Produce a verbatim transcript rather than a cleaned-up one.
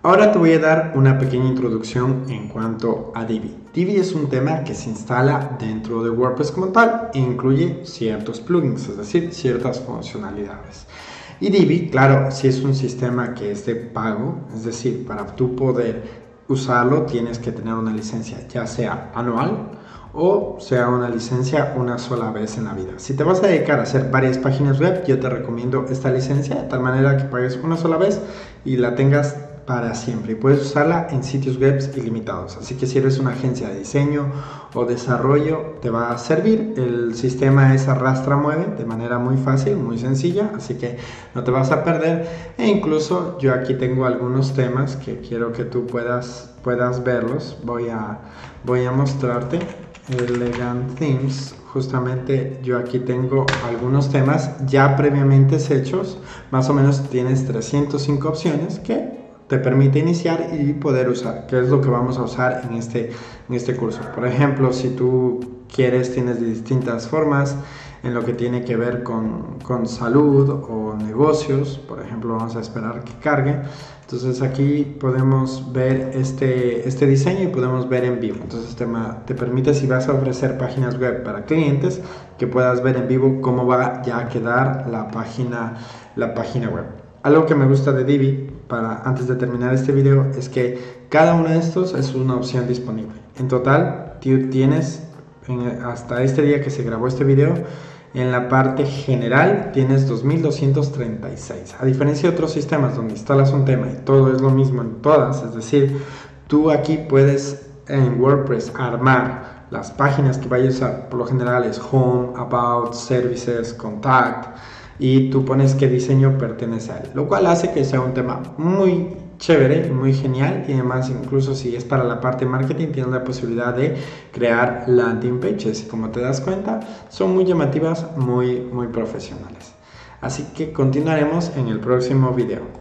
Ahora te voy a dar una pequeña introducción en cuanto a Divi. Divi es un tema que se instala dentro de WordPress como tal e incluye ciertos plugins, es decir, ciertas funcionalidades. Y Divi, claro, si es un sistema que es de pago, es decir, para tú poder usarlo tienes que tener una licencia, ya sea anual o sea una licencia una sola vez en la vida. Si te vas a dedicar a hacer varias páginas web, yo te recomiendo esta licencia de tal manera que pagues una sola vez y la tengas para siempre y puedes usarla en sitios web ilimitados. Así que si eres una agencia de diseño o desarrollo te va a servir. El sistema es arrastra mueve de manera muy fácil, muy sencilla, así que no te vas a perder. E incluso yo aquí tengo algunos temas que quiero que tú puedas puedas verlos. Voy a voy a mostrarte Elegant Themes. Justamente yo aquí tengo algunos temas ya previamente hechos. Más o menos tienes trescientas cinco opciones que te permite iniciar y poder usar, que es lo que vamos a usar en este, en este curso. Por ejemplo, si tú quieres, tienes distintas formas en lo que tiene que ver con, con salud o negocios. Por ejemplo, vamos a esperar que cargue. Entonces aquí podemos ver este, este diseño y podemos ver en vivo. Entonces te, te permite, si vas a ofrecer páginas web para clientes, que puedas ver en vivo cómo va ya a quedar la página, la página web. Algo que me gusta de Divi, para antes de terminar este video, es que cada uno de estos es una opción disponible. En total, tú tienes, en, hasta este día que se grabó este video, en la parte general tienes dos mil doscientos treinta y seis. A diferencia de otros sistemas donde instalas un tema y todo es lo mismo en todas, es decir, tú aquí puedes en WordPress armar las páginas que vayas a usar. Por lo general es Home, About, Services, Contact, y tú pones qué diseño pertenece a él, lo cual hace que sea un tema muy chévere, muy genial. Y además, incluso si es para la parte marketing, tienes la posibilidad de crear landing pages y, como te das cuenta, son muy llamativas, muy, muy profesionales. Así que continuaremos en el próximo video.